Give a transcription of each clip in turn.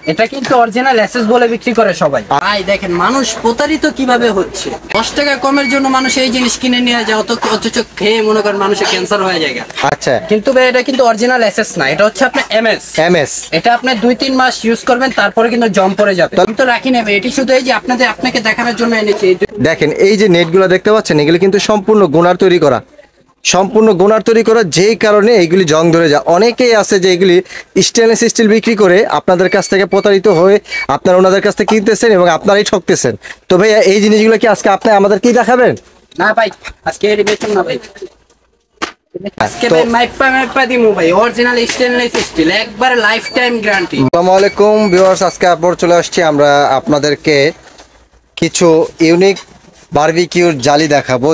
এটা কিন্তু original SS বলে বিক্রি করে সবাই। ভাই দেখেন মানুষ প্রতারিত কিভাবে হচ্ছে। 10 টাকা কমের জন্য মানুষ এই জিনিস কিনে নিয়ে যায়, অথচ খেয়ে মনে করেন মানুষের ক্যান্সার হয়ে যায়। আচ্ছা, কিন্তু ভাই এটা কিন্তু অরিজিনাল এসএস না, এটা হচ্ছে আপনার এমএস। এটা আপনি 2-3 মাস ইউজ করবেন, তারপরে কিন্তু জম পড়ে যাবে। তো রাখি নেবে, এটি শুধু এই যে আপনাকে দেখানোর জন্য এনেছি। দেখেন এই যে নেটগুলো দেখতে পাচ্ছেন, এগুলো কিন্তু সম্পূর্ণ গুনার তৈরি করা, যেই কারণে এইগুলি জং ধরে যায়। অনেকেই আছে যে এগুলি স্টেনলেস স্টিল বিক্রি করে আপনাদের কাছ থেকে প্রতারিত হয়ে আপনারা ওনাদের কাছ থেকে কিনতেছেন এবং আপনারাই ঠকতেছেন। তো ভাইয়া এই জিনিসগুলো কি আজকে আপনি আমাদের কি দেখাবেন? না ভাই, আজকে এর বেচুন না ভাই। আজকে ভাই মাইপা দিমু ভাই, অরিজিনাল স্টেনলেস স্টিল, একবার লাইফ টাইম গ্যারান্টি। আসসালামু আলাইকুম ভিউয়ার্স, আজকে আবার চলে আসছি আমরা আপনাদেরকে কিছু ইউনিক বারবিকিউর জালি দেখাবো।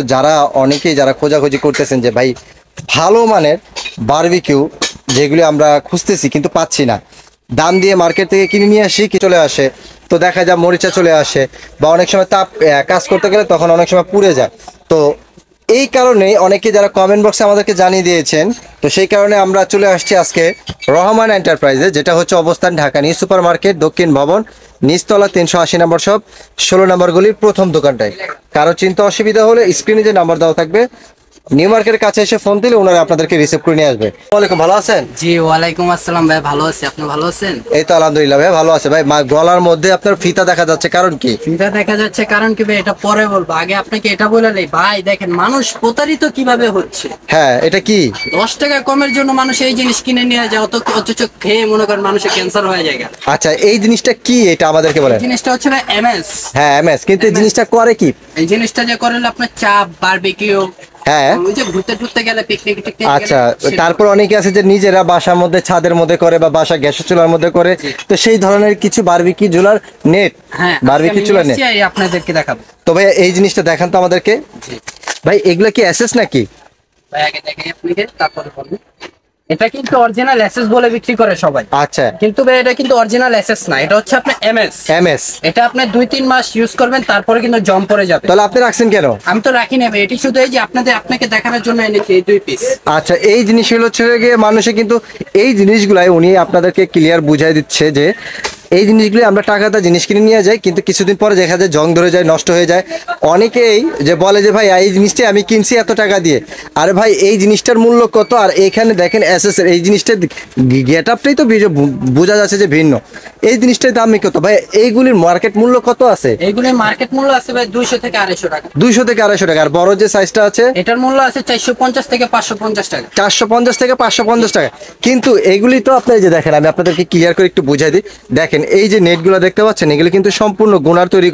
যারা খোঁজাখুঁজি করতেছেন যে ভাই ভালো মানের বারবিকিউ যেগুলি আমরা খুঁজতেছি কিন্তু পাচ্ছি না, দাম দিয়ে মার্কেট থেকে কিনে নিয়ে আসি কি চলে আসে, তো দেখা যায় মরিচা চলে আসে বা অনেক সময় তাপ কাজ করতে গেলে তখন অনেক সময় পুড়ে যায়। তো এই কারণে অনেকে যারা কমেন্ট বক্সে আমাদেরকে জানিয়ে দিয়েছেন, তো সেই কারণে আমরা চলে আসছি আজকে রহমান এন্টারপ্রাইজে, যেটা হচ্ছে অবস্থান ঢাকা নিউ সুপার মার্কেট দক্ষিণ ভবন, নিচতলা 380 নম্বর শপ, 16 নম্বর গলির প্রথম দোকানটায়। কারো চিন্তা অসুবিধা হলে স্ক্রিনে যে নাম্বার দেওয়া থাকবে নিউ মার্কেটের কাছে এসে ফোন দিলে ওনারা আপনাদেরকে রিসিভ করে নিয়ে আসবে। ওয়ালাইকুম, ভালো আছেন? জি ওয়ালাইকুম আসসালাম ভাই, ভালো আছি, আপনি ভালো আছেন? এই তো আলহামদুলিল্লাহ ভাই, ভালো আছে ভাই। গলার মধ্যে আপনার ফিতা দেখা যাচ্ছে, কারণ কি? ফিতা দেখা যাচ্ছে কারণ কি ভাই, এটা পরে বলবো, আগে আপনাকে এটা বলে নেই। ভাই দেখেন মানুষ প্রতারিত কিভাবে হচ্ছে। হ্যাঁ, এটা কি? 10 টাকা কমের জন্য মানুষ এই জিনিস কিনে নিয়ে যায়, অথচ খেয়ে মনে করেন মানুষের ক্যান্সার হয়ে যায়। আচ্ছা, এই জিনিসটা কি এটা আমাদেরকে বলেন। জিনিসটা হচ্ছে না এমএস। হ্যাঁ এমএস, কিন্তু এই জিনিসটা করে কি? এই জিনিসটা যে করেন আপনার চাপ বারবিকিউ, হ্যাঁ ওই যে ঘুরতে গেলে পিকনিক টিকনিক। আচ্ছা, তারপর অনেকে আছে যে নিজেরা বাসার মধ্যে ছাদের মধ্যে করে বা বাসা গ্যাসের চুলার মধ্যে করে, তো সেই ধরনের কিছু বারবিকিউ চুলার নেট, হ্যাঁ বারবিকিউ চুলার নেট আপনাদেরকে দেখাবো। তো ভাই এই জিনিসটা দেখান তো আমাদেরকে। ভাই এগুলা কি এসএস নাকি? ভাই আগে দেখাই আপনাকে, তারপরে বলবো। এটা কিন্তু অরিজিনাল এসএস বলে বিক্রি করে সবাই। আচ্ছা, কিন্তু ভাই এটা কিন্তু অরিজিনাল এসএস না, এটা হচ্ছে আপনার এমএস। এটা আপনি 2-3 মাস ইউজ করবেন, তারপরে কিন্তু জম পড়ে যাবে। তাহলে আপনি রাখছেন কেন? আমি তো রাখি নেবে, এটি শুধু এই যে আপনাকে দেখানোর জন্য এনেছি এই 2 পিস। আচ্ছা, এই জিনিসগুলো হচ্ছে গিয়ে মানুষে কিন্তু এই জিনিসগুলাই উনি আপনাদেরকে ক্লিয়ার বুঝাই দিচ্ছে যে এই জিনিসগুলি আমরা টাকাটা জিনিস কিনে নিয়ে যাই, কিন্তু কিছুদিন পরে দেখা যায় জং ধরে যায়, নষ্ট হয়ে যায়। অনেকেই যে বলে যে ভাই এই জিনিসটা আমি কিনছি এত টাকা দিয়ে, আরে ভাই এই জিনিসটার মূল্য কত? আর এখানে দেখেন এসএস এর এই জিনিসটা গেট আপটাই তো বোঝা যাচ্ছে যে ভিন্ন, এই জিনিসটার দামই কত? ভাই এইগুলির মার্কেট মূল্য কত আছে? এইগুলির মার্কেট মূল্য আছে ভাই 200 থেকে 250 টাকা। 200 থেকে 250 টাকা। আর বড় যে সাইজটা আছে এটার মূল্য আছে 450 থেকে 550 টাকা। 450 থেকে 550 টাকা। কিন্তু এগুলি তো আপনি যে দেখেন, আমি আপনাদেরকে ক্লিয়ার করে একটু বুঝাই দিই। দেখেন এই যে নেটগুলো দেখতে পাচ্ছেন, এগুলি কিন্তু সম্পূর্ণ গুনার তৈরি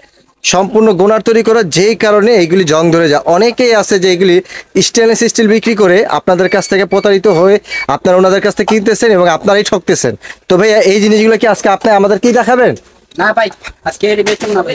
করা, যেই কারণে এইগুলি জং ধরে যায়। অনেকেই আছে যে এগুলি স্টেনলেস স্টিল বিক্রি করে আপনাদের কাছ থেকে প্রতারিত হয়ে আপনারা ওনাদের কাছ থেকে কিনতেছেন এবং আপনারাই ঠকতেছেন। তো ভাইয়া এই জিনিসগুলো কি আজকে আপনি আমাদের কি দেখাবেন? না ভাই, আজকে এর বেচুন না ভাই।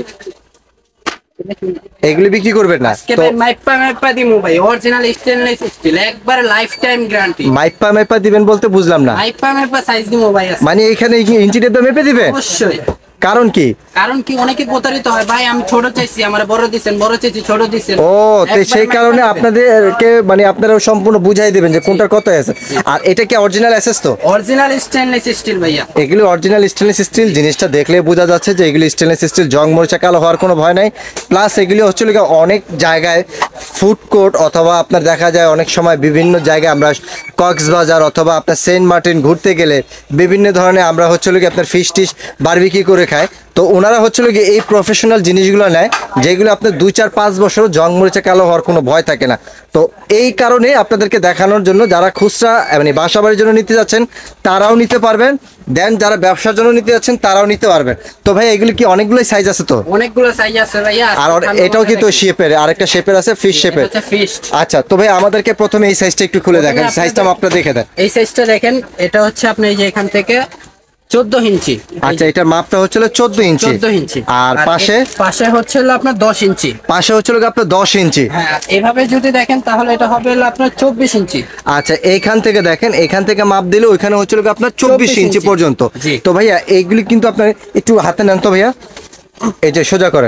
এগুলি বিক্রি করবেন না আজকে তো? ভাই মাইপা দিমু ভাই, অরিজিনাল স্টেনলেস স্টিল, একবার লাইফ টাইম গ্যারান্টি। মাইপা দিবেন বলতে বুঝলাম না। মাইপা সাইজ দিমু ভাই। মানে এখানে ইঞ্চি টেপ মেপে দিবেন? অবশ্যই। কারণ কি? কারণ কি, অনেকে প্রতারিত হয়। ভাই আমি ছোট চাইছি, আমার বড় দিবেন, বড় চাইছি ছোট দিবেন। ও, তো সেই কারণে আপনাদেরকে মানে আপনারা সম্পূর্ণ বুঝাই দিবেন যে কোনটার কত আছে। আর এটা কি অরিজিনাল এসএস? তো অরিজিনাল স্টেনলেস স্টিল ভাইয়া, এগুলো অরিজিনাল স্টেনলেস স্টিল। জিনিসটা দেখলে বোঝা যাচ্ছে যে এগুলো স্টেনলেস স্টিল, জং মরিচা কালো হওয়ার কোনো ভয় নাই। প্লাস এগুলি হচ্ছে অনেক জায়গায় ফুড কোর্ট অথবা আপনার দেখা যায় অনেক সময় বিভিন্ন জায়গায় আমরা কক্সবাজার অথবা আপনার সেন্ট মার্টিন ঘুরতে গেলে বিভিন্ন ধরনের আমরা হচ্ছে আপনার ফিশ টিশ বারবিকিউ করে খাই। তো ওনারা হচ্ছে এই প্রফেশনাল জিনিসগুলো নেয়, যেগুলো আপনার 2-4-5 বছর জং মরিচা কালো হওয়ার কোনো ভয় থাকে না। তো এই কারণে আপনাদেরকে দেখানোর জন্য, যারা খুচরা মানে বাসা বাড়ির জন্য নিতে যাচ্ছেন তারাও নিতে পারবেন, দেন যারা ব্যবসার জন্য নিতে যাচ্ছেন তারাও নিতে পারবেন। তো ভাই এগুলি কি অনেকগুলোই সাইজ আছে? তো অনেকগুলো সাইজ আছে ভাইয়া। আর এটাও কিন্তু শেপের, আরেকটা শেপের আছে, ফিশ শেপের। আচ্ছা, তো ভাই আমাদেরকে প্রথমে এই সাইজটা একটু খুলে দেখেন, সাইজটা আপনারা দেখে দেন। এই সাইজটা দেখেন, এটা হচ্ছে আপনি এই যে এখান থেকে 14 ইঞ্চি। আচ্ছা, এটার মাপটা হচ্ছে 14 ইঞ্চি। আর পাশে হচ্ছে আপনার 10 ইঞ্চি। পাশে হচ্ছে আপনার 10 ইঞ্চি। হ্যাঁ, এভাবে যদি দেখেন তাহলে এটা হবে আপনার 24 ইঞ্চি। আচ্ছা, এইখান থেকে দেখেন, এখান থেকে মাপ দিলে ওইখানে হচ্ছে আপনার 24 ইঞ্চি পর্যন্ত। তো ভাইয়া এইগুলি কিন্তু আপনার একটু হাতে নেন তো ভাইয়া, এই যে সোজা করেন।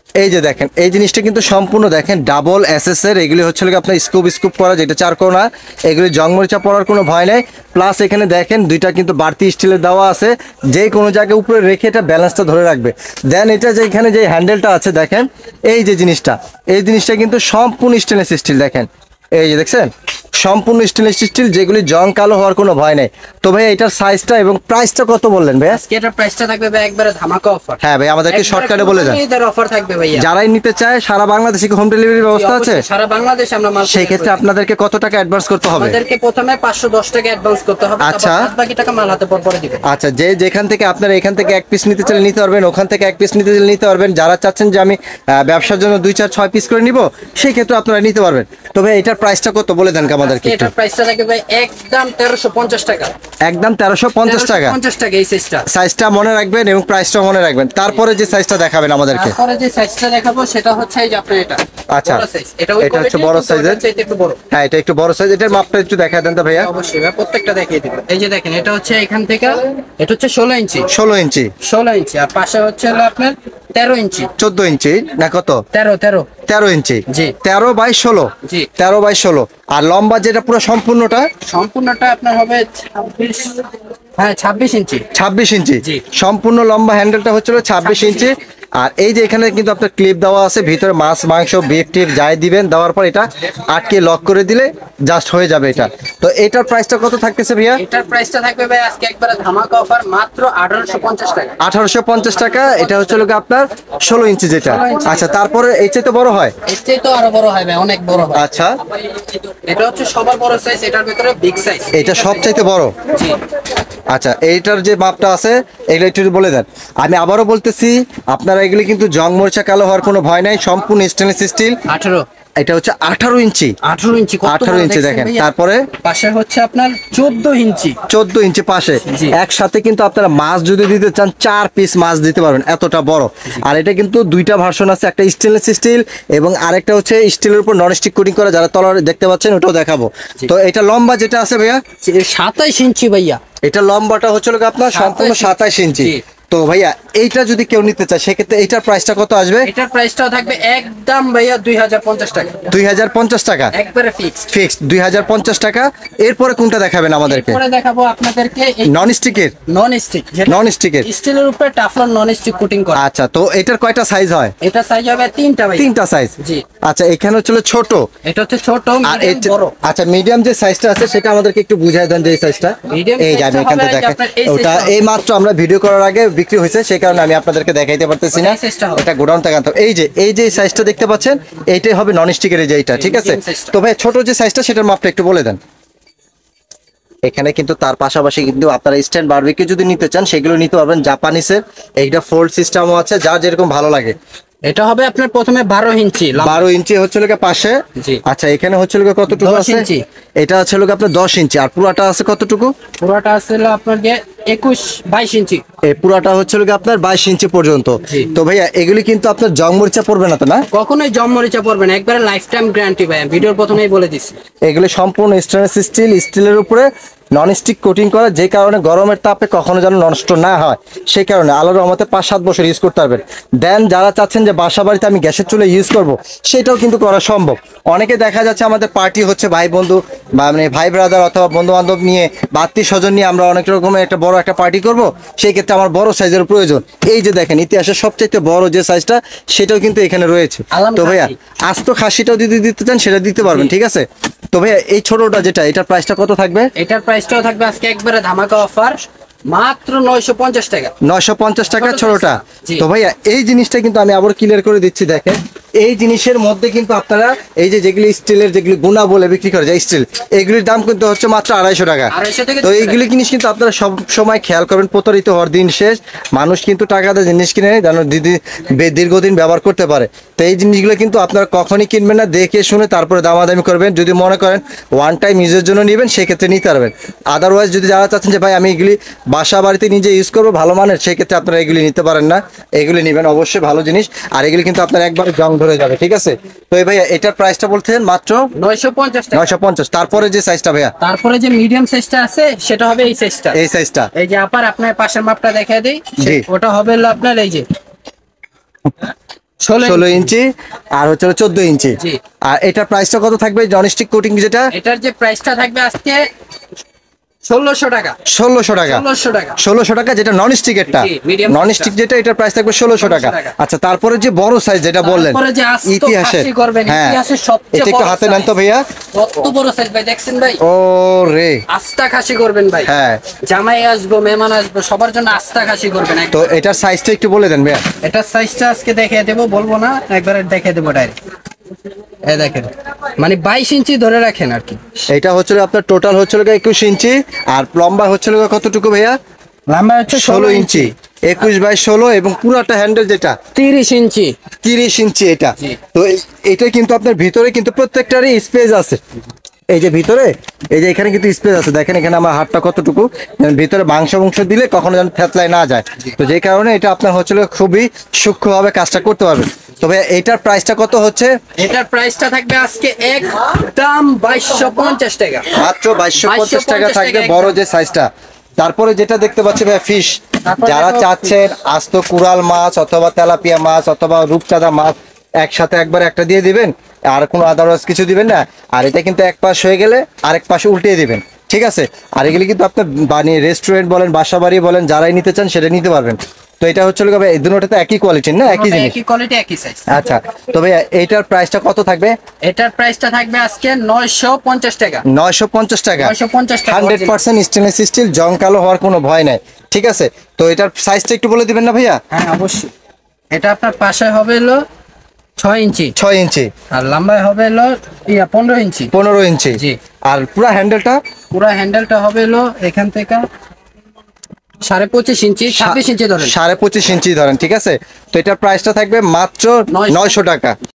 এই যে দেখেন এই জিনিসটা কিন্তু সম্পূর্ণ দেখেন ডাবল এসএস এর, এগুলি হচ্ছে আপনার স্কুপ করা, যেটা চারকোনা, এগুলি জংমরিচা পড়ার কোনো ভয় নাই। প্লাস এখানে দেখেন দুইটা কিন্তু বাড়তি স্টিলের দেওয়া আছে, যে কোনো জায়গায় উপরে রেখে এটা ব্যালেন্সটা ধরে রাখবে। দেন এটা যে এখানে যে হ্যান্ডেলটা আছে দেখেন, এই যে জিনিসটা, এই জিনিসটা কিন্তু সম্পূর্ণ স্টেনলেস স্টিল। দেখেন এই যে দেখছেন সম্পূর্ণ স্টেনলেস স্টিল, যেগুলি জং কালো হওয়ার কোনো ভয় নেই। তো ভাই এটার সাইজটা এবং প্রাইসটা কত বললেন ভাই? আজকে এটার প্রাইসটা থাকবে ভাই একবারে ধামাকা অফার। হ্যাঁ ভাই আমাদেরকে শর্টকাটে বলে দেন। এটার অফার থাকবে ভাইয়া, যারাই নিতে চায় সারা বাংলাদেশে কি হোম ডেলিভারি ব্যবস্থা আছে? সারা বাংলাদেশে আমরা মাল। সেই ক্ষেত্রে আপনাদেরকে কত টাকা অ্যাডভান্স করতে হবে? আমাদেরকে প্রথমে 510 টাকা অ্যাডভান্স করতে হবে, আচ্ছা। তারপর বাকি টাকা মাল হাতে পরে দিবেন। আচ্ছা, যে যেখান থেকে আপনারা এখান থেকে এক পিস নিতে চাইলে নিতে পারবেন, ওখান থেকে এক পিস নিতে চাইলে নিতে পারবেন। যারা চাচ্ছেন যে আমি ব্যবসার জন্য 2 4 6 পিস করে নিব, সেই ক্ষেত্রে আপনারা নিতে পারবেন। তবে এটার প্রাইসটা কত বলে দেন আমাদেরকে একটু। এটার প্রাইসটা থাকবে ভাই একদম 1350 টাকা। একদম 1350 টাকা। 1350 টাকা এই সাইজটা। সাইজটা মনে রাখবেন এবং প্রাইসটা মনে রাখবেন। তারপরে যে সাইজটা দেখাবেন আমাদেরকে। তারপরে যে সাইজটা দেখাবো সেটা হচ্ছে এই যে আপনার এটা। আচ্ছা, বড় সাইজ। এটা ওই এটা হচ্ছে কোয়ালিটি, বড় কিন্তু সাইজের। ওটার চাইতে একটু বড়। হ্যাঁ এটা একটু বড় সাইজ। এটার মাপটা একটু দেখা দেন তো ভাইয়া। অবশ্যই ভাই, প্রত্যেকটা দেখিয়ে দিব। এই যে দেখেন এটা হচ্ছে এখান থেকে, এটা হচ্ছে 16 ইঞ্চি। 16 ইঞ্চি। 16 ইঞ্চি আর পাশে হচ্ছে হলো আপনার 13 ইঞ্চি। 14 ইঞ্চি না কত? 13 ইঞ্চি। জি। 13 বাই 16। জি। 13 বাই 16। আর লম্বা যেটা পুরো সম্পূর্ণটা? সম্পূর্ণটা আপনার হবে 26 ইঞ্চি। 26 ইঞ্চি। জি। সম্পূর্ণ লম্বা হ্যান্ডেলটা হচ্ছিল 26 ইঞ্চি। আর এই যে এখানে কিন্তু আপনার ক্লিপ দেওয়া আছে, ভিতরে মাছ মাংস বিফ টিপ যাই দিবেন, দেওয়ার পর এটা আটকে লক করে দিলে জাস্ট হয়ে যাবে এটা। তো এটার প্রাইসটা কত থাকতেছে ভাইয়া? এটার প্রাইসটা থাকবে ভাই আজকে একবারে ধামাকা অফার, মাত্র 1850 টাকা। 1850 টাকা। এটা হচ্ছে লোক আপনার 16 ইঞ্চি যেটা। আচ্ছা, তারপরে এই চাইতে বড় হয়? এর চেয়ে তো আরো বড় হয় ভাই, অনেক বড় হয়। আচ্ছা, এটা হচ্ছে সবার বড় সাইজ, এটার ভিতরে বিগ সাইজ। এটা সবচাইতে বড়। জি। আচ্ছা, এইটার যে মাপটা আছে এগুলো একটু বলে দেন। আমি আবারও বলতেছি, আপনারা এগুলি কিন্তু জং মরিচা কালো হওয়ার কোনো ভয় নাই, সম্পূর্ণ স্টেনলেস স্টিল। 18। এটা হচ্ছে 18 ইঞ্চি। 18 ইঞ্চি, কত 18 বড় ইঞ্চি দেখছেন দেখেন। ভাইয়া? তারপরে পাশে হচ্ছে আপনার 14 ইঞ্চি। 14 ইঞ্চি পাশে। জি। একসাথে কিন্তু আপনারা মাছ যদি দিতে চান 4 পিস মাছ দিতে পারবেন, এতটা বড়। আর এটা কিন্তু দুইটা ভার্সন আছে, একটা স্টেনলেস স্টিল এবং আরেকটা হচ্ছে স্টিলের উপর নন স্টিক কোটিং করা, যারা তলার দেখতে পাচ্ছেন ওটাও দেখাবো। তো এটা লম্বা যেটা আছে ভাইয়া, 27 ইঞ্চি ভাইয়া। এটা লম্বাটা হচ্ছে আপনার সম্পূর্ণ 27 ইঞ্চি। জি। তো ভাইয়া এইটা যদি কেউ নিতে চায় সেক্ষেত্রে এইটার প্রাইসটা কত আসবে? এটার প্রাইসটাও থাকবে একদম ভাইয়া 2050 টাকা। 2050 টাকা একবারে ফিক্সড। ফিক্সড 2050 টাকা। এরপরে কোনটা দেখাবেন আমাদেরকে? পরে দেখাবো আপনাদেরকে নন স্টিকের। নন স্টিক, নন স্টিকের স্টিলের উপরে টাফলন নন স্টিক কোটিং করা। আচ্ছা, তো এটার কয়টা সাইজ হয়? এটা সাইজ হবে 3টা ভাই। 3টা সাইজ। জি। আচ্ছা, এখানে হচ্ছে ছোট, এটা হচ্ছে ছোট, আর মিডিয়াম, বড়। আচ্ছা মিডিয়াম যে সাইজটা আছে সেটা আমাদেরকে একটু বুঝাই দেন যে এই সাইজটা। Medium এই যে আমি size টা এখান থেকে হবে দেখাই, আপনার এই ওটা size টা। এই মাত্র আমরা ভিডিও করার আগে বিক্রি হয়েছে, সেই কারণে আমি আপনাদেরকে দেখাইতে পারতেছি না। ওটা এই size টা হবে। এটা গোডাউন থেকে আনতে হবে। এই যে সাইজটা দেখতে পাচ্ছেন, এইটাই হবে নন স্টিকের, এই যে এইটা, ঠিক আছে? medium size টা। তো ভাই ছোট যে সাইজটা সেটার মাপটা একটু বলে দেন। এখানে কিন্তু তার পাশাপাশি কিন্তু আপনারা স্ট্যান্ড বারবিকিউ যদি নিতে চান সেগুলো নিতে পারবেন জাপানিসের। এইটা ফোল্ড সিস্টেমও আছে, যার যেরকম ভালো লাগে। এটা হবে আপনার প্রথমে 12 ইঞ্চি। 12 ইঞ্চি হচ্ছে লোকে পাশে। জি। আচ্ছা, এখানে হচ্ছে লোকে কতটুকু 10 আছে? ইঞ্চি। এটা হচ্ছে লোকে আপনার 10 ইঞ্চি। আর পুরাটা আছে কতটুকু? পুরোটা আছে আপনার 22 ইঞ্চি। এই পুরাটা হচ্ছে লোকে আপনার 22 ইঞ্চি পর্যন্ত। জি। তো ভাইয়া এগুলি কিন্তু আপনার জং মরিচা পড়বে না তো না? কখনোই জম মরিচা পড়বে না, একবারে লাইফ টাইম গ্যারান্টি ভাই, ভিডিওর প্রথমেই বলে দিছি। এগুলি সম্পূর্ণ স্টেনলেস স্টিল, স্টিলের উপরে নন স্টিক কোটিং করা, যে কারণে গরমের তাপে কখনো যেন নষ্ট না হয়, সেই কারণে আলোর রহমতে 5-7 বছর ইউজ করতে পারবেন। দেন যারা চাচ্ছেন যে বাসা বাড়িতে আমি গ্যাসের চুলা ইউজ করব, সেটাও কিন্তু করা সম্ভব। অনেকে দেখা যাচ্ছে আমাদের পার্টি হচ্ছে ভাই বন্ধু বা মানে ভাই ব্রাদার অথবা বন্ধু বান্ধব নিয়ে বা আত্মীয় স্বজন নিয়ে আমরা অনেক রকমের একটা বড় একটা পার্টি করব, সেই ক্ষেত্রে আমার বড় সাইজের প্রয়োজন। এই যে দেখেন ইতিহাসের সবচাইতে বড় যে সাইজটা, সেটাও কিন্তু এখানে রয়েছে। আলাম তো ভাইয়া খাসি। আস্ত খাসিটাও যদি দিতে চান সেটা দিতে পারবেন, ঠিক আছে? তো ভাইয়া এই ছোটটা যেটা, এটার প্রাইসটা কত থাকবে? এটার প্রাইসটাও থাকবে আজকে একবারে ধামাকা অফার, মাত্র 950 টাকা। 950 টাকা ছোট ছোটটা। জি। তো ভাইয়া এই জিনিসটা কিন্তু আমি আবার ক্লিয়ার করে দিচ্ছি, দেখেন এই জিনিসের মধ্যে কিন্তু আপনারা এই যে যেগুলি স্টিলের যেগুলি গুণা বলে বিক্রি করে যায় স্টিল, এগুলির দাম কিন্তু হচ্ছে মাত্র 250 টাকা। 250 থেকে তো 300 এইগুলি জিনিস কিন্তু আপনারা সব সময় খেয়াল করবেন, প্রতারিত হওয়ার দিন শেষ। মানুষ কিন্তু টাকা দিয়ে জিনিস কিনে নেয় যেন দীর্ঘদিন ব্যবহার করতে পারে। তো এই জিনিসগুলো কিন্তু আপনারা কখনই কিনবেন না, দেখে শুনে তারপরে দামাদামি করবেন। যদি মনে করেন ওয়ান টাইম ইউজের জন্য নেবেন, সেক্ষেত্রে নিতে পারবেন। আদারওয়াইজ যদি যারা চাচ্ছেন যে ভাই আমি এগুলি বাসা বাড়িতে নিজে ইউজ করবো ভালো মানের, সেক্ষেত্রে আপনারা এগুলি নিতে পারেন না। এগুলি নেবেন অবশ্যই ভালো জিনিস, আর এগুলি কিন্তু আপনার একবার জং ধরে যাবে, ঠিক আছে? তো এই ভাইয়া এটার প্রাইসটা বলতেন মাত্র 950 টাকা। 950। তারপরে যে সাইজটা ভাইয়া, তারপরে যে মিডিয়াম সাইজটা আছে সেটা হবে এই সাইজটা। এই সাইজটা এই যে আপনার পাশের মাপটা দেখায় দেই, জি। ওটা হবে হলো আপনার এই যে 16 ইঞ্চি আর হচ্ছে 14 ইঞ্চি। জি। আর এটার প্রাইসটা কত থাকবে ননস্টিক কোটিং যেটা? এটার যে প্রাইসটা থাকবে আজকে 1600 টাকা। 1600 টাকা। 1600 টাকা। 1600 টাকা যেটা ননস্টিকেরটা। জি, medium ননস্টিক size যেটা এটার প্রাইস থাকবে 1600 টাকা। টাকা। আচ্ছা, তারপরে যে বড় সাইজ যেটা বললেন তারপরে যে আস্ত ইতিহাসের, খাসি করবেন, হ্যাঁ, ইতিহাসের সবচেয়ে এটা একটু বড় হাতে নেন তো size। ভাইয়া। কত বড় সাইজ ভাই, দেখছেন ভাই? ও রে, আস্তা খাসি করবেন ভাই। হ্যাঁ। জামাই আসবো, মেহমান আসবো, সবার জন্য আস্তা খাসি করবেন একদম। তো এটার সাইজটা একটু বলে দেন ভাইয়া। এটার সাইজটা আজকে দেখিয়ে দেবো, বলবো না, একবারে দেখিয়ে দেবো ডাইরেক্ট। এই দেখেন, মানে 22 ইঞ্চি ধরে রাখেন আর কি। এটা হচ্ছে আপনার টোটাল হচ্ছে 21 ইঞ্চি আর লম্বা হচ্ছে কতটুকু ভাইয়া? লম্বা হচ্ছে 16 ইঞ্চি। 21/16 এবং পুরাটা হ্যান্ডেল যেটা 30 ইঞ্চি। 30 ইঞ্চি এটা। জি। তো এটা কিন্তু আপনার ভিতরে কিন্তু প্রত্যেকটারই স্পেস আছে। এই যে ভিতরে, এই যে এখানে কিন্তু স্পেস আছে, দেখেন এখানে আমার হাতটা কতটুকু, ভিতরে মাংস দিলে কখনো যেন থেতলায় না যায়। তো যে কারণে এটা আপনার হচ্ছে খুবই সূক্ষ্মভাবে কাজটা করতে পারবেন। তবে এটার প্রাইসটা কত হচ্ছে? এটার প্রাইসটা থাকবে আজকে একদম 2250 টাকা। মাত্র 2250 টাকা 2250 থাকবে টাকা বড় একদম। যে সাইজটা। তারপরে যেটা দেখতে পাচ্ছি ভাই ফিশ, তারপরে যারা দেখো চাচ্ছেন আস্ত কুরাল মাছ অথবা তেলাপিয়া মাছ অথবা রূপচাঁদা মাছ একসাথে একবার একটা দিয়ে দিবেন, আর কোনো আদারওয়াইজ কিছু দিবেন না। আর এটা কিন্তু এক পাশ হয়ে গেলে আরেক পাশে উল্টিয়ে দিবেন, ঠিক আছে? আর এগুলি কিন্তু আপনার বানিয়ে রেস্টুরেন্ট বলেন, বাসা বাড়ি বলেন, যারাই নিতে চান সেটা নিতে পারবেন। তো এটা হচ্ছে এই দুটোতে একই কোয়ালিটির না, একই জিনিস? একই কোয়ালিটি, একই সাইজ। আচ্ছা, তবে এইটার প্রাইসটা কত থাকবে? এটার প্রাইসটা থাকবে আজকে 950 টাকা। 950 টাকা। 950 টাকা। 100% স্টেনলেস স্টিল, জং কালো হওয়ার কোনো ভয় নাই, ঠিক আছে? তো এটার সাইজটা একটু বলে দিবেন না ভাইয়া? হ্যাঁ অবশ্যই। এটা আপনার পাশে হবে হলো 6 ইঞ্চি 6 ইঞ্চি আর লম্বায় হবে হলো 15 ইঞ্চি। 15 ইঞ্চি। জি। আর পুরো হ্যান্ডেলটা? পুরো হ্যান্ডেলটা হবে হলো এখান থেকে 25.5 ইঞ্চি, 26 ইঞ্চি ধরেন। 25.5 ইঞ্চি ধরেন, ঠিক আছে? তো এটার প্রাইসটা থাকবে মাত্র 900 টাকা।